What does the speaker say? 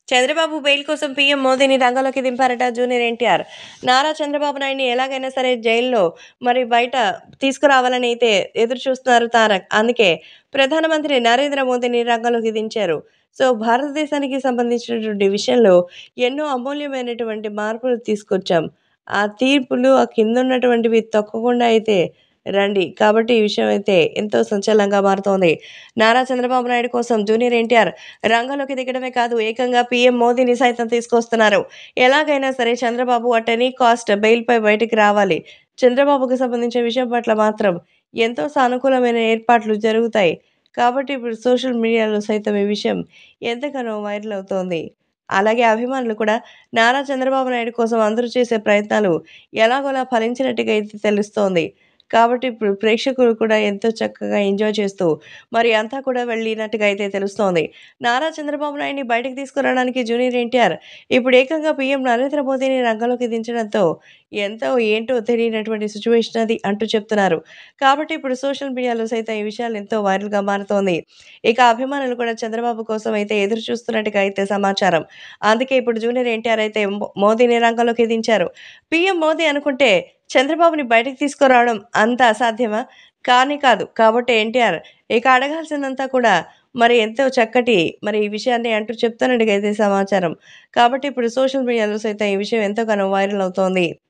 Chandrababu bail కోసం PM మోదీని రంగంలోకి దింపారట జూనియర్ ఎన్టీఆర్. నారా చంద్రబాబు నాయుడిని ఎలాగైనా సరే జైల్లో బయట తీసుకురావాలని అయితే ఎదురు చూస్తున్నారు తారక్. అందుకే ప్రధానమంత్రి నరేంద్ర మోదీని రంగంలోకి దించారు. భారతదేశానికి సంబంధించినటువంటి విషయంలో ఎన్నో అమూల్యమైనటువంటి మార్పులు తీసుకొచ్చాం. ఆ తీర్పులు ఆ కిందున్నటువంటివి తొక్కకుండా అయితే రండి. కాబట్టి ఈ విషయం అయితే ఎంతో సంచలనంగా మారుతోంది. నారా చంద్రబాబు నాయుడు కోసం జూనియర్ ఎన్టీఆర్ రంగంలోకి దిగడమే కాదు, ఏకంగా పీఎం మోదీని సైతం తీసుకొస్తున్నారు. ఎలాగైనా సరే చంద్రబాబు అట్ ఎనీ కాస్ట్ బెయిల్‌పై బయటికి రావాలి. చంద్రబాబుకు సంబంధించిన విషయం పట్ల మాత్రం ఎంతో సానుకూలమైన ఏర్పాట్లు జరుగుతాయి. కాబట్టి ఇప్పుడు సోషల్ మీడియాలో సైతం ఈ విషయం ఎంతగానో వైరల్ అవుతోంది. అలాగే అభిమానులు కూడా నారా చంద్రబాబు నాయుడు కోసం అందరూ చేసే ప్రయత్నాలు ఎలాగోలా ఫలించినట్టుగా అయితే తెలుస్తోంది. కాబట్టి ఇప్పుడు ప్రేక్షకులు కూడా ఎంతో చక్కగా ఎంజాయ్ చేస్తూ అంతా కూడా వెళ్ళినట్టుగా అయితే తెలుస్తోంది. నారా చంద్రబాబు నాయుడిని బయటకు తీసుకురావడానికి జూనియర్ ఎన్టీఆర్ ఇప్పుడు ఏకంగా పీఎం నరేంద్ర మోదీని రంగంలోకి దించడంతో ఎంతో ఏంటో తెలియనటువంటి సిట్యుయేషన్ అది అంటూ చెప్తున్నారు. కాబట్టి ఇప్పుడు సోషల్ మీడియాలో సైతం ఈ విషయాలు ఎంతో వైరల్‌గా మారుతోంది. ఇక అభిమానులు కూడా చంద్రబాబు కోసం అయితే ఎదురు చూస్తున్నట్టుగా అయితే సమాచారం. అందుకే ఇప్పుడు జూనియర్ ఎన్టీఆర్ అయితే మోదీని రంగంలోకి దించారు. పీఎం మోదీ అనుకుంటే చంద్రబాబుని బయటకి తీసుకురావడం అంత అసాధ్యమా? కానే కాదు. కాబట్టి ఎన్టీఆర్ ఇక అడగాల్సిందంతా కూడా ఎంతో చక్కటి ఈ విషయాన్ని అంటూ చెప్తున్నట్టుగా అయితే సమాచారం. కాబట్టి ఇప్పుడు సోషల్ మీడియాలో సైతం ఈ విషయం ఎంతగానో వైరల్ అవుతోంది.